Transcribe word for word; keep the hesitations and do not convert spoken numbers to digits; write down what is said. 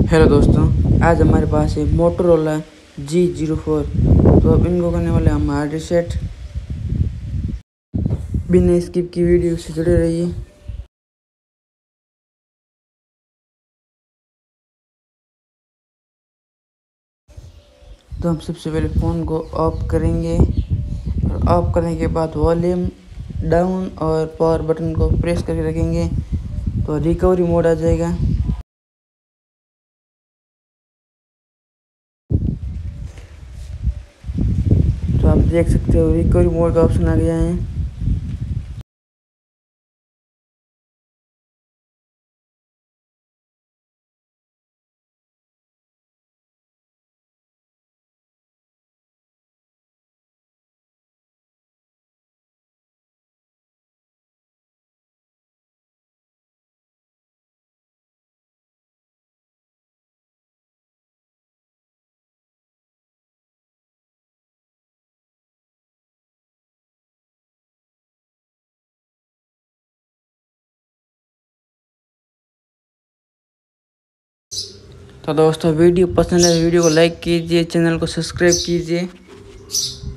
Hello दोस्तों, आज हमारे पास है मोटोरोला जी ज़ीरो फोर। तो अब इनको करने वाले हम हार्ड रीसेट। बिना स्किप की वीडियो से जुड़े रहिए। तो हम सबसे पहले फ़ोन को ऑफ करेंगे और ऑफ करने के बाद वॉल्यूम डाउन और पावर बटन को प्रेस करके रखेंगे तो रिकवरी मोड आ जाएगा। तो आप देख सकते हो रिकवरी मोड का ऑप्शन आ गया है। तो दोस्तों वीडियो पसंद है वीडियो को लाइक कीजिए, चैनल को सब्सक्राइब कीजिए।